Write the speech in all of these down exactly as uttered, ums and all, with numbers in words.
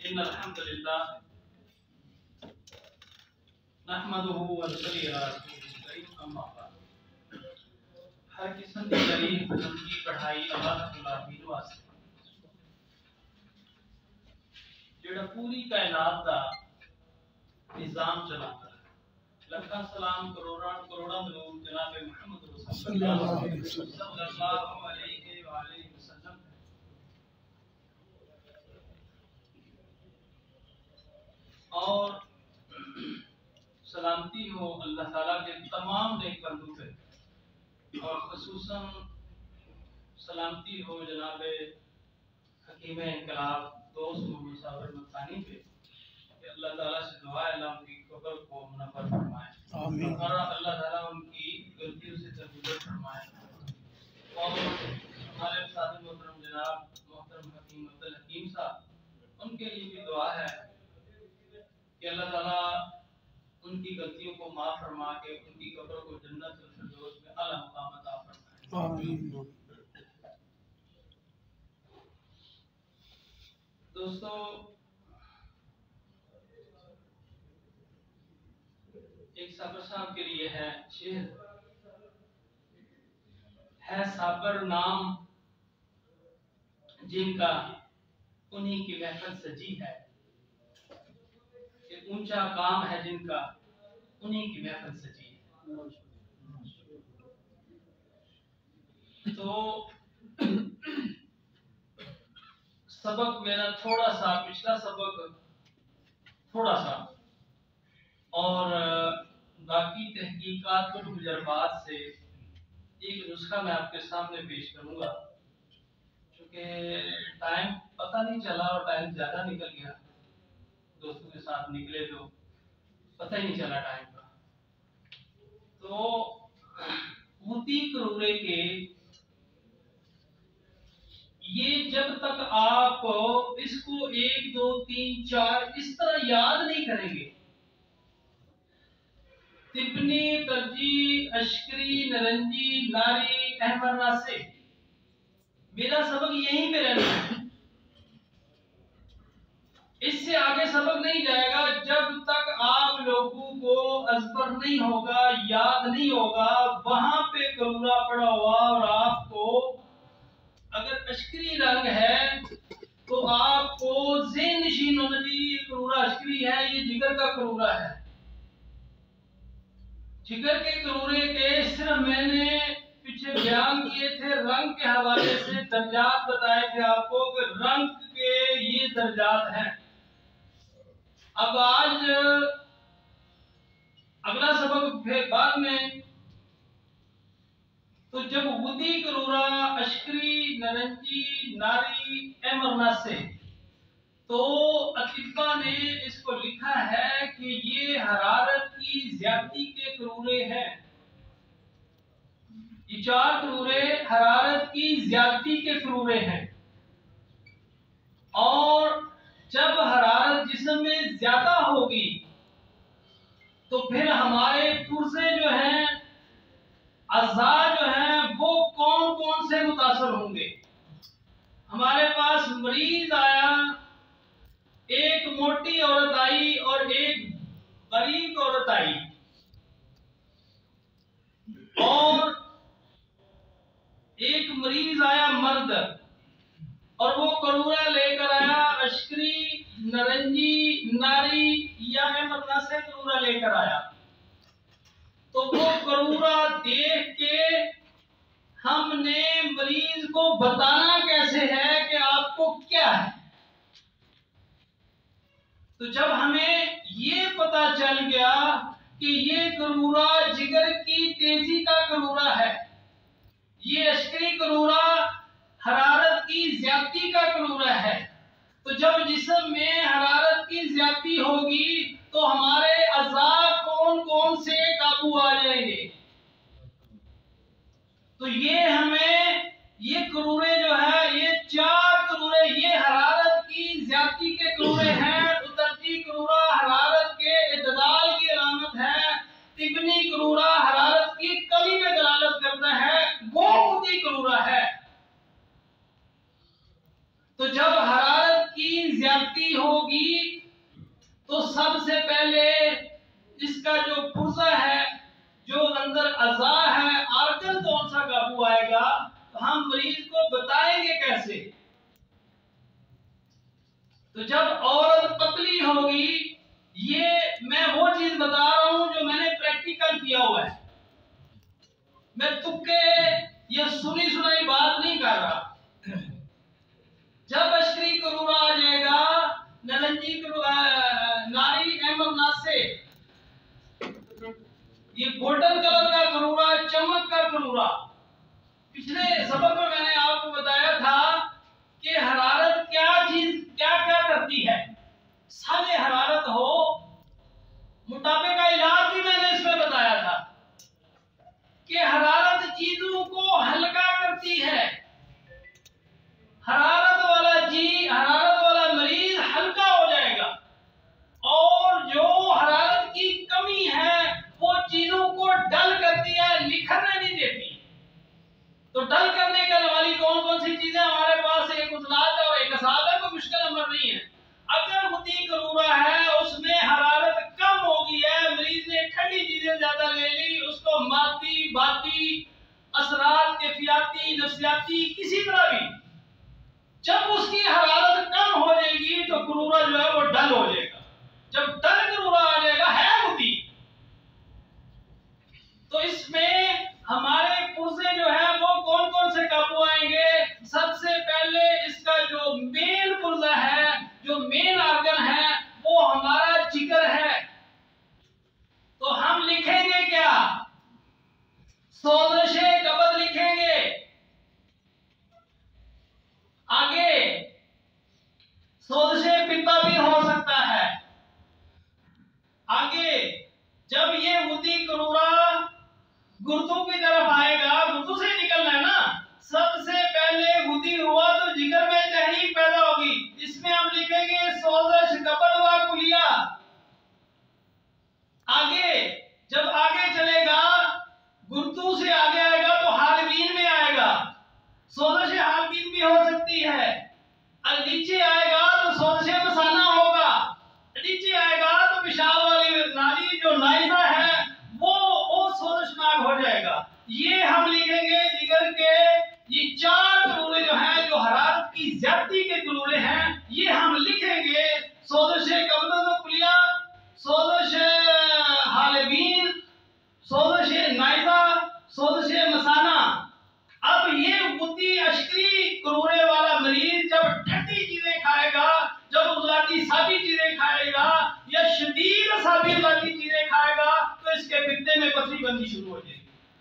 इन्नल हम्दुलिल्लाह नहमदुहु व नसल्ली अला रसूलिल करीम अम्मा बाद। हर किस्म की तारीफ की पढ़ाई अल्लाह ताला दी वास्ते जेड़ा पूरी कायनात दा निजाम चलाता है। लखा सलाम करोड़ा करोड़ा दरूद जनाब मुहम्मद सल्लल्लाहु अलैहि वसल्लम और सलामती हो अल्लाह ताला के तमाम नेक बंदों पे और खुसूसन सलामती हो जनाब हकीम इनकलाब दोस्त मोहम्मद साबिर मस्तानी पे। अल्लाह ताला से दुआ है अल्लाह उनकी कब्र को मुनव्वर फरमाए आमीन और अल्लाह ताला उनकी गलतियों से दरगुजर फरमाए। और हमारे साथ मोहतरम जनाब मोहतरम हकीम अब्दुल हकीम साहब उनके लिए भी दुआ है कि अल्लाह ताला उनकी गलतियों को माफ फरमा के उनकी कब्र को जन्नतुल फिरदौस में आला मुकाम अता फरमाए आमीन। दोस्तों, एक साबर साहब के लिए है शेर है साबर नाम जिनका उन्हीं की महफिल सजी है। एक ऊंचा काम है जिनका उन्हीं की महफिल सजी है। तो सबक मेरा थोड़ा सा पिछला सबक थोड़ा सा और बाकी तहकीकात और तजुर्बात से एक नुस्खा मैं आपके सामने पेश करूंगा। क्योंकि टाइम पता नहीं चला और टाइम ज्यादा निकल गया, दोस्तों के साथ निकले तो पता ही नहीं चला टाइम का। तो मोती करोड़े के ये जब तक आप इसको एक दो तीन चार इस तरह याद नहीं करेंगे, तिब्नी तरजी अशकरी नरंजी नारी अहमरना से मेरा सबक यहीं पे रहना है। इससे आगे सबक नहीं जाएगा जब तक आप लोगों को अज़बर नहीं होगा, याद नहीं होगा। वहां पे करूरा पड़ा हुआ और आपको अगर अशकरी रंग है तो आपको ज़हन नशीन होना चाहिए करूरा अशकरी है, ये जिगर का करूरा है। जिगर के करूरे के सिर्फ मैंने पीछे बयान किए थे, रंग के हवाले से दर्जात बताए थे आपको कि रंग के ये दर्जात हैं। अब आज अगला सबक फिर बाद में। तो जब वुदी करूरा अशकरी नरंजी नारी एमरना से, तो अतिबा ने इसको लिखा है कि ये हरारत की ज्यादती के करूरे हैं। ये चार करूरे हरारत की ज्यादती के करूरे हैं और जब हरारत जिस्म में ज्यादा होगी तो फिर हमारे पुर्जे जो हैं, अज़ा जो हैं, वो कौन कौन से मुतासर होंगे। हमारे पास मरीज आया, एक मोटी औरत आई और एक बारीक औरत आई और एक मरीज आया मर्द और वो करूरा लेकर आया अशकरी नरंजी नारी या मरना से करूरा लेकर आया। तो वो करूरा देख के हमने मरीज को बताना कैसे है कि आपको क्या है। तो जब हमें ये पता चल गया कि ये करूरा जिगर की तेजी का करूरा है, ये अशकरी करूरा हरारत की ज्यादती का करूरा है, तो जब जिस्म में हरारत की ज्यादती होगी तो हमारे अज़ा कौन कौन से काबू आ जाएंगे। तो ये हमें ये करूरे जो है, ये चार करूरे, ये हरारत की ज्यादती के करूरे हैं। उतरती करूरा हरारत के इतदाल की अलामत है, तिबनी करूरा हरारत की कमी में दलालत करता है, गोमुती करूरा है। तो जब हरारत की ज्यादती होगी तो सबसे पहले इसका जो पुर्जा है, जो अंदर अज़ा है, आर्गन कौन सा काबू आएगा, तो हम मरीज को बताएंगे कैसे। तो जब औरत पतली होगी, ये मैं वो चीज बता रहा हूं जो मैंने प्रैक्टिकल किया हुआ है, मैं तुक्के या सुनी सुनाई बात नहीं कर रहा। जब अशकरी करूरा आ जाएगा, नलंजी नारी एवं नासे, ये गोल्डन कलर का करूरा, चमक का करूरा। पिछले सबक में मैंने आपको बताया था कि हरारत क्या चीज क्या क्या करती है। साले हरारत हो, मोटापे का इलाज भी मैंने इसमें बताया था कि हरारत चीजों को हल्का करती है। हरारत वाला जी हरारत वाला मरीज हल्का हो जाएगा, और जो हरारत की कमी है वो चीजों को डल करती है, निखरने नहीं देती। तो डल करने के वाली कौन कौन सी चीजें हमारे पास, एक उजलात है और एक असाब है, कोई मुश्किल अमर नहीं है। अगर मुद्दी करूरा है, उसमें हरारत कम हो गई है, मरीज ने ठंडी चीजें ज्यादा ले ली, उसको मादी बाती असरात कैफियाती नफ्सियाती किसी तरह भी, जब उसकी हरारत कम हो जाएगी तो करूरा जो है वो डल हो जाएगा। जब डल करूरा आ जाएगा है मुद्दी, तो इसमें हमारे पुर्जे जो है वो कौन कौन से काबू आएंगे। सबसे पहले इसका जो मेन पुर्जा है, जो मेन ऑर्गन है, वो हमारा जिगर है। तो हम लिखेंगे क्या, सोज़शे कब्ज़ लिखेंगे। आगे सोज़शे पित्ता भी हो सकता है। आगे जब ये मुद्दी करूरा गुर्दों की तरफ आएगा, गुर्दों से निकलना है ना, सबसे पहले गुदी हुआ तो जिगर में तहरीक पैदा होगी। इसमें हम लिखेंगे सोज़श कब्ज़ व कुलिया। आगे जब आगे चलेगा, गुर्दों से आगे आएगा तो हालबीन में आएगा, सोज़श हालबीन भी हो सकती है। और नीचे आएगा तो सोज़श मसाना होगा, नीचे आएगा तो पेशाब वाली नाली जो नाइजा है वो वो सोज़शनाक हो जाएगा। ये हम लिखेंगे जिगर के ये चार करूरे जो हैं, जो हरारत की ज्यादती के करूरे हैं, ये हम लिखेंगे सोज़शे कब्ज़ व कुलिया, सोज़शे हालबीन, सोज़शे नाइजा, सोज़शे मसाना। अब ये मुद्दी अशकरी करूरे वाला मरीज जब ठंडी चीजें खाएगा, जब उजलाती साबी चीजें खाएगा या शदीद साबी वाली चीजें खाएगा, तो इसके पित्ते में पथरी बननी शुरू हो जाएगी।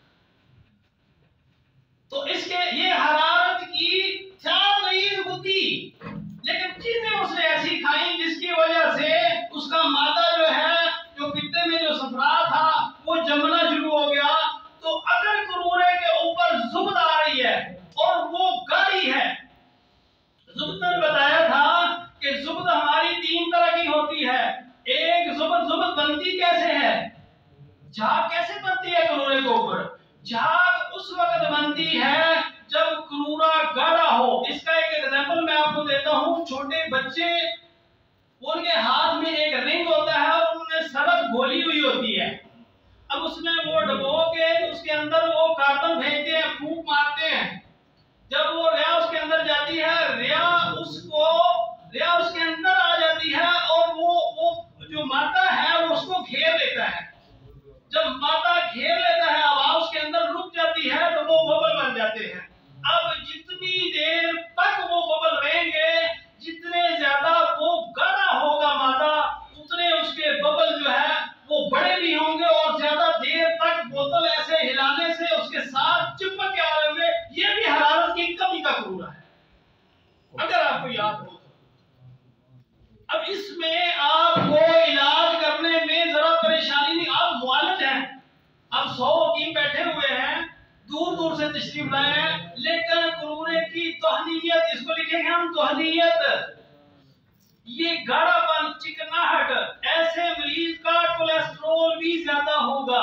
तो इसके ये हरारत की चार मरीज मुद्दी, लेकिन चीजें उसने ऐसी खाई जिसकी वजह से उसका मादा जो है, जो पित्ते में जो सफरा था वो जमना शुरू हो गया। तो अगर करूरे के ऊपर जुब्द आ रही है और वो गाढ़ी है, जुब्द ने बताया था कि जुब्द हमारी तीन तरह की होती है। एक जुब्द जुब्द बनती कैसे है, झाग कैसे बनती है करूरे के ऊपर, झाग उस वक्त बनती है जब करूरा गाढ़ा हो। इसका एक एग्जांपल मैं आपको देता हूं। छोटे बच्चे, उनके हाथ में एक रिंग होता है और उनमें सरफ घोली हुई होती है। अब उसमें वो डबो के उसके अंदर वो कार्बन फेंकते हैं, फूंक मारते हैं। जब वो रिया उसके अंदर जाती है, रिया उसको रिया उसके अंदर आ जाती है और वो वो जो मादा है वो उसको घेर लेता है। जब मादा घेर लेता है, हवा उसके अंदर रुक जाती है, तो वो बबल बन जाते हैं। अब जितनी देर तक वो बबल रहेंगे, जितने ज्यादा वो गाढ़ा होगा मादा, उतने उसके बबल जो है वो बड़े भी होंगे और ज्यादा देर तक बोतल ऐसे हिलाने से उसके साथ चिपक के आ रहे होंगे। ये भी हरारत की कमी का करूरा है, अगर आपको याद हो तो। अब इसमें आपको इलाज करने में जरा परेशानी नहीं, आप मुआलिज हैं, अब सौ हकीम बैठे हुए हैं, दूर दूर से तशरीफ लाए हैं, लेकिन करूरे की तोहनीयत, इसको लिखेंगे हम तोहनीयत, ये गाढ़ापन, चिकनाहट, ऐसे मरीज का कोलेस्ट्रॉल भी ज्यादा होगा,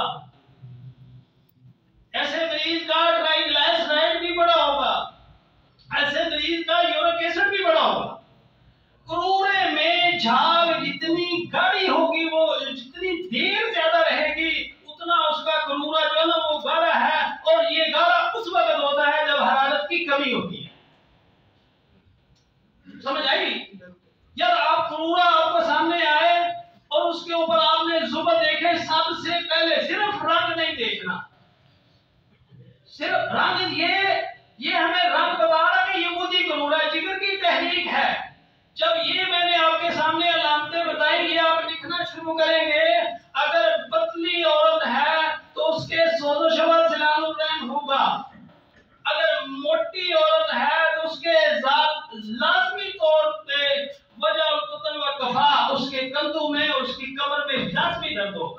ऐसे मरीज का ट्राइग्लिसराइड भी बड़ा होगा, ऐसे मरीज का यूरिक एसिड भी बड़ा होगा। करूरे जितनी गाढ़ी होगी, वो जितनी देर ज्यादा रहेगी, उतना उसका करूरा जो है ना वो गाढ़ा है। और ये गाढ़ा उस वक्त होता है जब हरारत की कमी होती है। समझ आई? जब आप करूरा आपको सामने आए और उसके ऊपर आपने जुबान देखे, सबसे पहले सिर्फ रंग नहीं देखना, सिर्फ रंग, ये ये हमें रंग बता रहा है कि ये मुझे करूरा जिगर की तहरीक है। जब ये मैंने आपके सामने अलामतें बताई, ये आप लिखना शुरू करेंगे। अगर पतली औरत है तो उसके सोजो शबा सिलानुरैन होगा। अगर मोटी औरत है तो उसके जात लाजमी तौर पे वजह कुतन व कफा, उसके कंधों में और उसकी कमर में लाजमी दर्द होगा।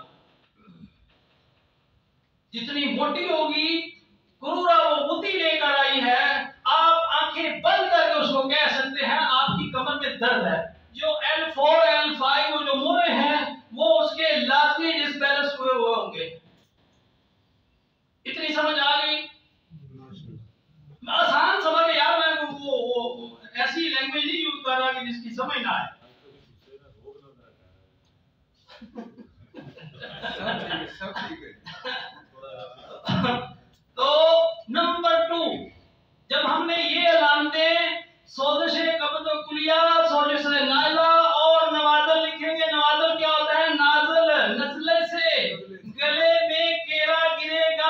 जितनी मोटी होगी, करूरा वो बुद्धि लेकर आई है, आप आंखें बंद करके उसको कह सकते हैं आपकी कमर में दर्द है। जो एल फोर एल फाइव जो मुरे हैं वो उसके लाजमी डिसबैलेंस हुए हुए होंगे। इतनी समझ आ गई? आसान समझ यार, मैं वो, वो, वो ऐसी लैंग्वेज नहीं यूज कर रहा कि जिसकी समझ ना आए। तो नंबर टू, जब हमने ये अलामतें सोजिश कब्ज़ कुलिया, सोजिश नाज़िला और नवाज़ल लिखेंगे। नवाज़ल क्या होता है? नाज़िल, नज़ले से गले में केरा गिरेगा,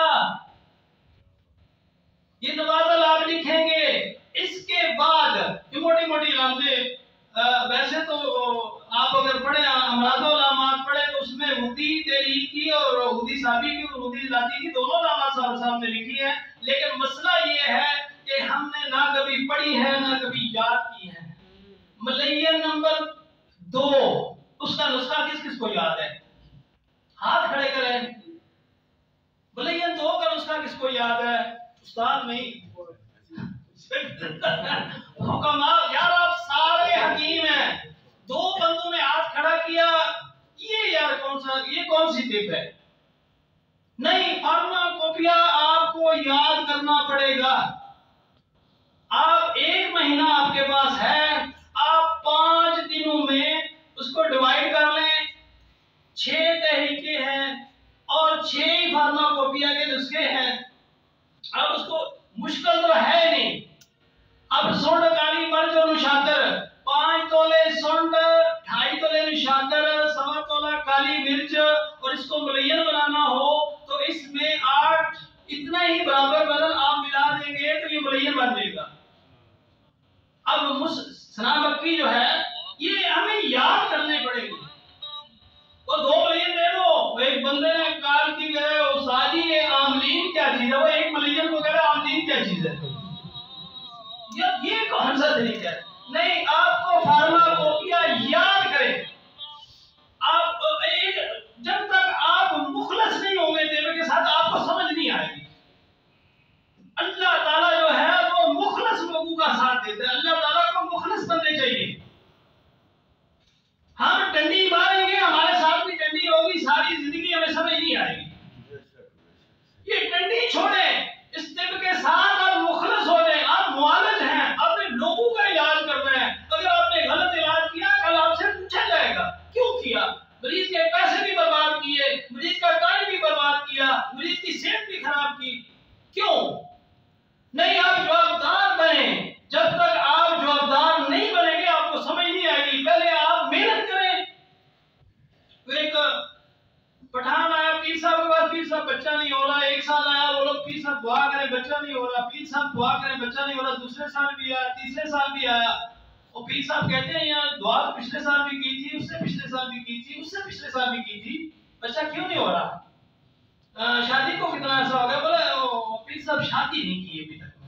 ये नवाज़ल आप लिखेंगे। इसके बाद ये मोटी मोटी अलामतें, वैसे तो आप अगर पढ़े अमरादो अलामात पढ़े तो उसमें हुदी तहरीकी और हुदी साबी की और हुदी लाती की दोनों अलामात साहब साहब ने लिखी है। लेकिन मसला ये है कि हमने ना कभी पढ़ी है ना कभी याद की है। मलयन नंबर दो, उसका नुस्खा किस किस को याद है? हाथ खड़े करें। मलयन दो का नुस्खा किसको याद है? उस्ताद नहीं, हुक्मा। यार आप सारे हकीम हैं, दो बंदों ने हाथ खड़ा किया, ये यार कौन सा, ये कौन सी टिप है? नहीं, फार्माकोपिया आपको याद करना पड़ेगा। आप एक महीना आपके पास है, आप पांच दिनों में उसको डिवाइड कर लें। छह तहरीके हैं और छह ही फार्माकोपिया के नुस्खे हैं। अब उसको मुश्किल तो है नहीं। अब सोंड काली मर्च और निशाकर, पांच तोले सोंड, ढाई तोले निशाकर, सवा तोला काली मिर्च, और इसको मुलय्यन बनाना हो तो इसमें आठ, इतना ही बराबर वजन आप मिला देंगे तो ये मुलय्यन बन जाएगा। अब मुस सना बक्की जो है ये हमें याद करने पड़ेगी। वो दो मुलय्यन दे दो, एक बंदे ने काल की गए वो साजी आमलीन क्या चीज है, वो एक मुलय्यन को कह रहा है आमलीन क्या चीज है। ये कौन सा तरीका है? नहीं, आपको फार्माकोपिया याद करें। आप एक, जब तक आप मुखलस नहीं होंगे देवे के साथ, आपको समझ नहीं आएगी। अल्लाह ताला जो है वो मुखलस लोगों का साथ देता है। अल्लाह ताला को मुखलस बनने चाहिए। हम डंडी मारेंगे, हमारे साथ भी डंडी होगी, सारी जिंदगी हमें समझ नहीं आएगी। ये डंडी छोड़े, इस तिब के साथ आप मुखलस हो जाए। आप मुआलिज हैं, आपने लोगों का इलाज करना है। अगर आपने गलत इलाज किया, कल आपसे पूछा जाएगा क्यों किया। मरीज के पैसे भी बर्बाद किए, मरीज का टाइम भी बर्बाद किया, मरीज की सेहत भी खराब की, क्यों? नहीं, आप जवाबदार बने। जब तक आप जवाबदार नहीं बनेंगे आपको समझ नहीं आएगी। पहले आप मेहनत करें। तो एक पठान आया पीर साहब के पास, पीर साहब बच्चा नहीं हो रहा। एक साल आया, वो लोग पीर साहब दुआ करें बच्चा नहीं हो रहा, पीर साहब दुआ करें बच्चा नहीं हो रहा। दूसरे साल भी आया, तीसरे साल भी आया। और पीर साहब कहते हैं यार दुआ तो पिछले साल भी की थी, उससे पिछले साल भी की थी, उससे पिछले साल भी की थी, बच्चा क्यों नहीं हो रहा? आ, शादी को कितना ऐसा हो गया? बोले पीर साहब शादी नहीं की अभी तक।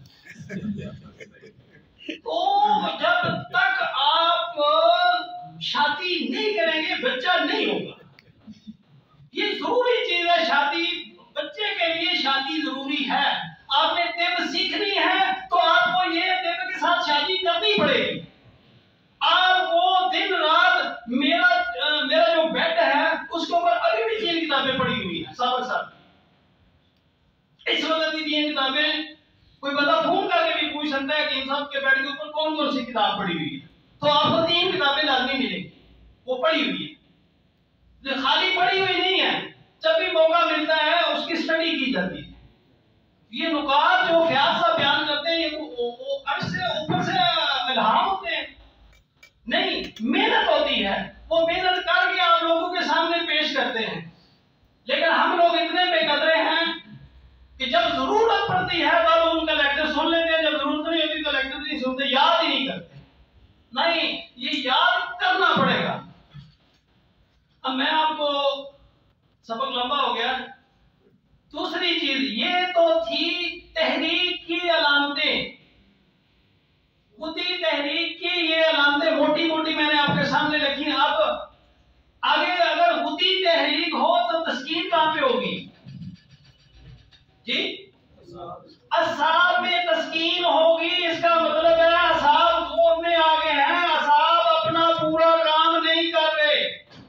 तो जब तक आप शादी नहीं करेंगे बच्चा नहीं होगा। ये जरूरी चीज है शादी। बच्चे के लिए शादी जरूरी है। आपने तिब सीखनी है तो आपको ये तिब के साथ शादी करनी पड़ेगी। आपको दिन रात, मेरा आ, मेरा जो बेड है उसके ऊपर अभी भी तीन किताबें पड़ी हुई है साथ साथ। इस वक्त भी तीन किताबें, कोई बंदा फोन करके भी पूछ सकता है कि इन सब के बेड के ऊपर कौन कौन सी किताब पड़ी हुई है। तो आपको तीन किताबें लाजमी मिलेंगी। वो पड़ी हुई है, जो खाली पड़ी हुई नहीं है, जब भी मौका मिलता है उसकी स्टडी की जाती है। ये नुकात जो ख्याल सा बयान करते हैं वो, वो, वो अर्श से ऊपर से इल्हाम होते हैं, नहीं, मेहनत होती है, वो मेहनत करके आप लोगों के सामने पेश करते हैं। लेकिन हम लोग इतने बेकदरे हैं कि जब जरूरत पड़ती है तब उनका लेक्चर सुन लेते हैं, जब जरूरत नहीं होती तो लेक्चर नहीं सुनते, याद ही नहीं करते। नहीं, ये याद करना पड़ेगा। अब मैं आपको, सबक लंबा हो गया। दूसरी चीज ये तो थी तहरीक की अलामतें, खुदी तहरीक की ये अलामतें मोटी मोटी मैंने आपके सामने रखी। अब आगे अगर खुदी तहरीक हो तो तस्कीन कहां पे होगी जी? असाब में तस्कीन होगी। इसका मतलब है असाब जोर में आगे हैं, असाब अपना पूरा काम नहीं कर रहे,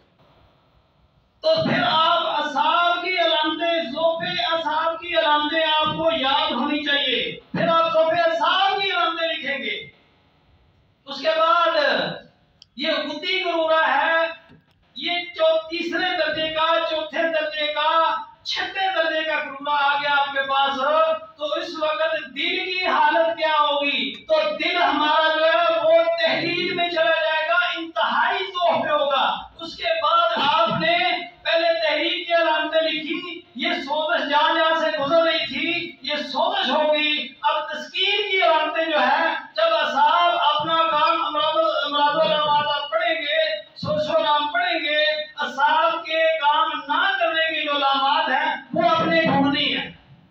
तो फिर आप असाब की अलामतें, ज़ोफ़े असाब की अलामतें आपको याद होनी चाहिए। फिर आप ज़ोफ़े असाब की अलामतें लिखेंगे। उसके बाद ये गुद्दी करूरा है, ये जो तीसरे दर्जे का, चौथे दर्जे का, छठे दर्जे का करूरा आ गया आपके पास, तो इस वक्त दिल की हालत क्या होगी? तो दिल हमारा जो है वो तहरीर में चला जाएगा, इंतहाई ज़ोफ़ पे होगा। उसके बाद आपने पहले तहरीर की अलामतें लिखी, ये सोज़श जहां जहां से गुजर रही थी ये सोज़श होगी। अब तस्कीन की अलामतें जो है, जब असाब अपना काम अमराद पढ़ेंगे, सोशो नाम पढ़ेंगे, असाब के काम ना करने की जो अलामत है वो अपने ढूंढनी है।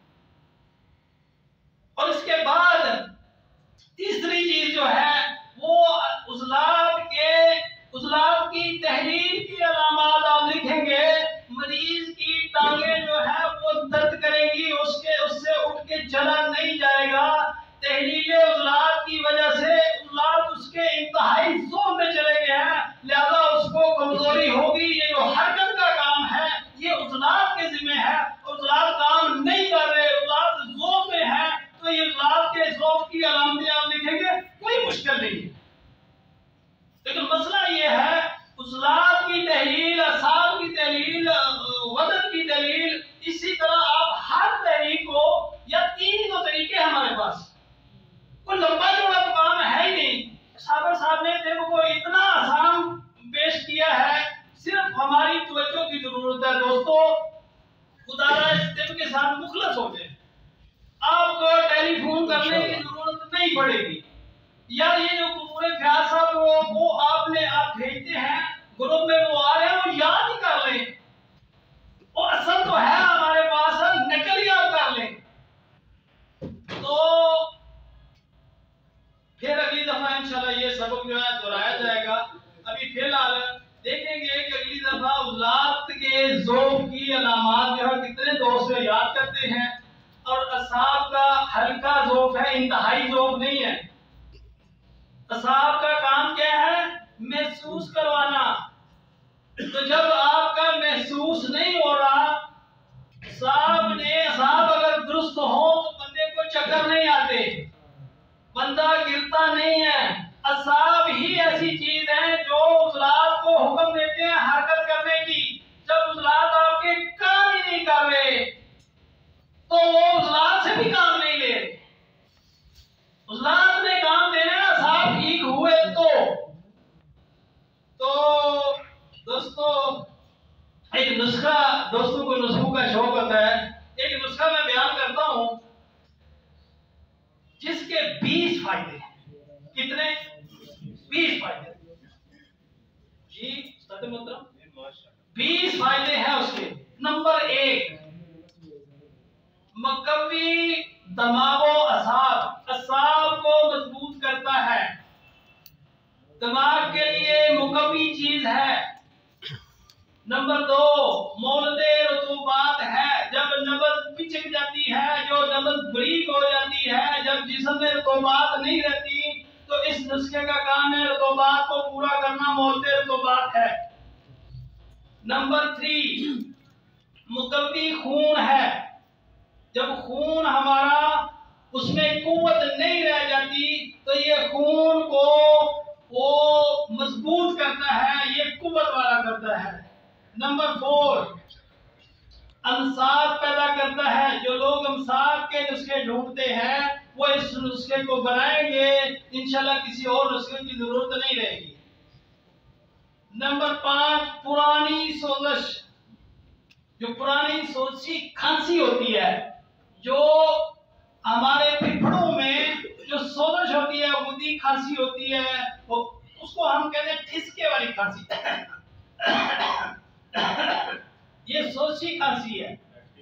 और इसके बाद तीसरी चीज जो है वो उज़लात के, उज़लात की तहरीर की अलामत आप लिखेंगे। मरीज की टांगे जो है वो दर्द करेगी, उसके उससे उठ के चला नहीं जाएगा। तहरीर उज़लात की वजह से उज़लात उसके इंतहाई जोर में चले गए हैं, लिहाजा उसको कमजोरी होगी। ये जो हरकत का काम है ये उज़लात के जिम्मे है, उज़लात काम नहीं कर रहे, उज़लात जोर में है, तो ये उज़लात के जोर की अलामतें आप लिखेंगे, कोई मुश्किल नहीं है। लेकिन मसला ये है उज़लात की तहलील, असाब की तहलील, वदन की तहलील, इसी तरह आप हर तहरीक को, या तीन ही तो तरीके हमारे पास, कोई लंबा चौड़ा तो काम है ही नहीं। साबर साहब ने देखो को इतना आसान पेश किया है, सिर्फ हमारी तवज्जो की जरूरत है। दोस्तों खुदारा इस टिप के साथ मुखलस हो जाए, आपको टेलीफोन करने की जरूरत नहीं पड़ेगी। या ये जो कुरूरे ख्याल साहब वो, वो आपने आप भेजते हैं ग्रुप में, वो आ रहे हैं, वो याद ही कर लें, और असल तो है हमारे पास, नकल ही आप कर लें। तो फिर अगली दफा इंशाल्लाह ये सबक जो है दोहराया जाएगा। अभी फिलहाल देखेंगे कि अगली दफा उज़लात के ज़ोफ़ की अलामत जो है कितने दोस्त याद करते हैं, और असाब का हल्का ज़ोफ़ है, इंतहाई ज़ोफ़ नहीं है। असाब का काम क्या है? महसूस करवाना। तो जब आपका महसूस नहीं हो रहा, असाब ने असाब अगर दुरुस्त हो तो बंदे को चक्कर नहीं आते, बंदा गिरता नहीं है। असाब ही ऐसी चीज है जो उज़लात को हुक्म देते हैं हरकत करने की। जब उज़लात आपके काम ही नहीं कर रहे तो वो उज़लात से भी काम नहीं ले रहे। उज़लात ने काम देना है, असाब ठीक हुए तो। तो दोस्तों एक नुस्खा, दोस्तों को नुस्खों का शौक होता है, एक नुस्खा मैं बयान करता हूं जिसके बीस फायदे हैं। कितने? बीस फायदे जी मतलब बीस फायदे हैं उसके। नंबर एक, मकवी दमागो असाब, असाब को मजबूत करता है, दिमाग के लिए मुकवी चीज है। नंबर दो, मौलदे रतूबात है, जब नब्ज पिचक जाती है, जो नब्ज बरीक हो जाती है, जब जिस्म में रतूबात नहीं रहती, तो इस नुस्खे का काम है रतूबात को पूरा करना, मौलदे रतूबात है। नंबर थ्री, मुकवी खून है, जब खून हमारा उसमें कुव्वत नहीं रह जाती तो ये खून को वो मजबूत करता है, ये कुव्वत नंबर फोर, अंसार पैदा करता है। जो लोग अंसार के नुस्खे ढूंढते हैं वो इस नुस्खे को बनाएंगे, इंशाल्लाह किसी और नुस्खे की जरूरत नहीं रहेगी। नंबर पांच, पुरानी सोजश। जो पुरानी सोची खांसी होती है, जो हमारे फेफड़ों में जो सोजश होती है, उदी खांसी होती है, वो उसको हम कहते हैं ठिसके वाली खांसी। ये सोची खांसी है।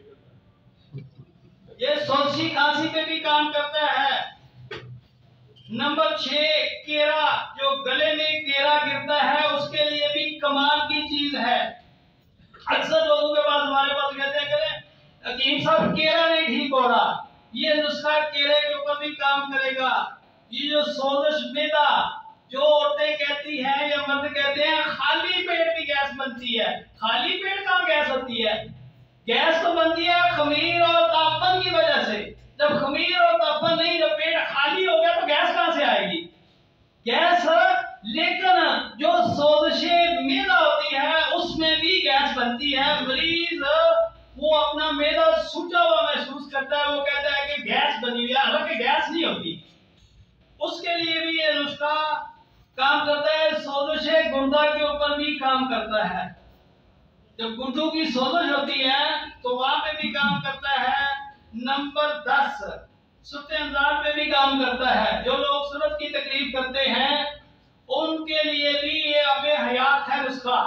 ये सोची खांसी पे भी काम करता है। नंबर छह, केरा। जो गले में केरा गिरता है उसके लिए भी कमाल की चीज है। अक्सर लोगों के पास हमारे पास कहते हैं कि हकीम साहब केरा नहीं ठीक हो रहा, ये नुस्खा केले के ऊपर भी काम करेगा। ये जो सोजश मैदा, जो औरतें कहती हैं या मर्द कहते हैं खाली पेट भी गैस बनती है, खाली पेट कहाँ गैस होती है? गैस तो बनती है खमीर और तापन की वजह से। जब खमीर और तापन नहीं, जब पेट खाली हो गया तो गैस कहाँ से आएगी? गैस। लेकिन जो सोजशे मैदा होती है उसमें भी गैस बनती है। मरीज वो अपना मैदा सूजा हुआ महसूस करता है, वो कहता है कि गैस बनी हुई है, हालांकि गैस नहीं होती। उसके लिए भी ये नुस्खा काम करता है। सोजशे गुर्दा के ऊपर भी काम करता है। जब गुर्दों की सोजश होती है तो वहां पे भी काम करता है। नंबर दस, सुते अंजार पे भी काम करता है। जो लोग सूरत की तकलीफ करते हैं उनके लिए भी ये अबे हयात है नुस्खा।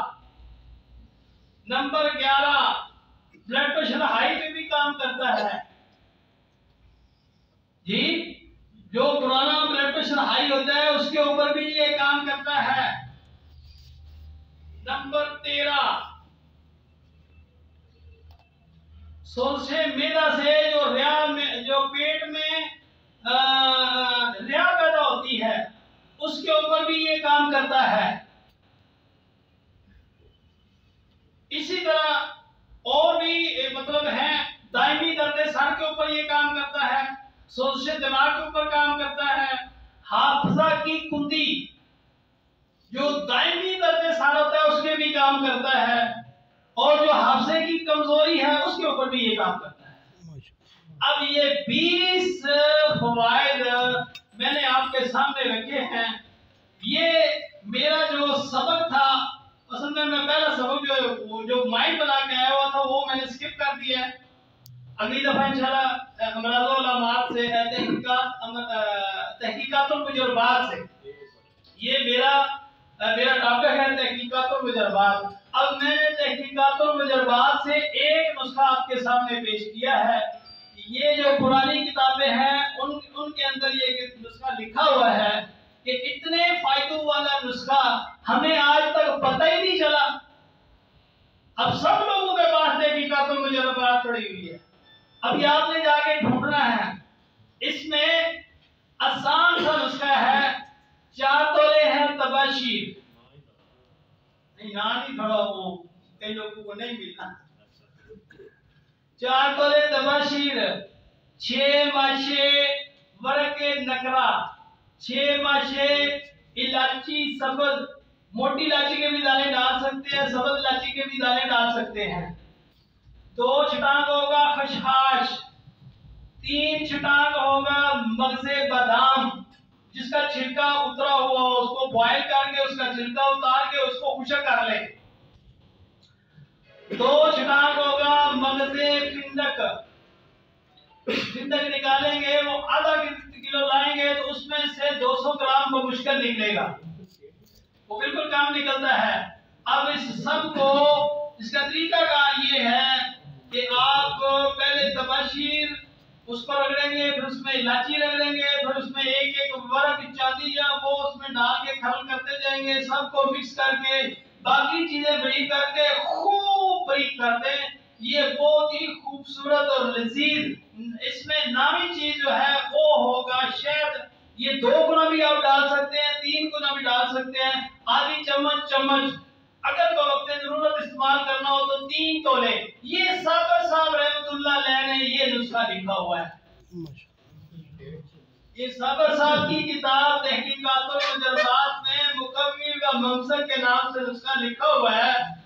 नंबर ग्यारह, ब्लड प्रेशर हाई पे भी काम करता है जी। जो पुराना ब्लड प्रेशर हाई होता है उसके ऊपर भी ये काम करता है। नंबर तेरह, सोलसे मैदा से जो रिया में, जो पेट में रिया पैदा होती है उसके ऊपर भी ये काम करता है। इसी तरह और भी मतलब है, दायमी दर्द सर के ऊपर ये काम करता है, सोजशे दिमाग के ऊपर काम करता है, हाफजा की कुंदी जो दायमी दर्द सर होता है उसके भी काम करता है, और जो हाफजे की कमजोरी है उसके ऊपर भी ये काम करता है। अब ये बीस फवायद मैंने आपके सामने रखे हैं। ये मेरा जो सबक था, असल में मैं पहला सबक जो जो माइंड बना के आया हुआ था वो मैंने स्किप कर दिया है। अगली दफा इंशाल्लाह अमराजुल उलमात से, तहकीकात तहकीकातुल मुजरबात से, ये मेरा मेरा टॉपिक है तहकीकातुल मुजरबात। अब मैंने तहकीकातुल मुजरबात से एक नुस्खा आपके सामने पेश किया है। ये जो पुरानी किताबें हैं उन उनके अंदर ये नुस्खा लिखा हुआ है कि इतने फायदों वाला नुस्खा हमें आज तक पता ही नहीं चला। अब सब लोगों के पास तहकीकातुल मुजरबात पड़ी हुई है। अभी आपने जाके ढूंढना है। इसमें आसान सा नुस्खा है, चार तोले है तबाशीर, नहीं ना नहीं थोड़ा वो कई लोगों को नहीं मिलना। चार तोले तबाशीर, छह माशे वरके नकरा, छह माशे इलायची सब्ज, मोटी इलायची के भी दाने डाल सकते हैं, सब्ज इलायची के भी दाने डाल सकते हैं। दो छटांग होगा खशखाश, तीन छटांग होगा मगजे बादाम जिसका छिलका उतरा हुआ हो, उसको बॉयल करके उसका छिलका उतार के उसको खुशक कर ले। दो छटांग होगा मगजे फिंदक, फिंदक निकालेंगे वो आधा किलो लाएंगे तो उसमें से दो सौ ग्राम वो मुश्किल निकलेगा, वो बिल्कुल काम निकलता है। अब इस सब को, इसका तरीका कार ये है कि आप पहले तबाशीर उसको रगड़ेंगे, फिर उसमें इलायची रगड़ेंगे, फिर उसमें एक एक वर्क चांदी या वो उसमें डाल के खरल करते जाएंगे, सबको मिक्स करके बाकी चीजें बारीक करके खूब बारीक कर दें। ये बहुत ही खूबसूरत और लजीज, इसमें नामी चीज जो है वो होगा शहद। ये दो गुना भी आप डाल सकते हैं, तीन गुना भी डाल सकते हैं, आधी चम्मच चम्मच, अगर तो वक्त जरूरत इस्तेमाल करना हो तो तीन तोले। ये साबर साहब रहमतुल्लाह अलैह ने ये नुस्खा लिखा हुआ है। ये साबर साहब की किताब तहकीकातुल मुजरबात में मुकव्वी व ममसक के नाम से नुस्खा लिखा हुआ है।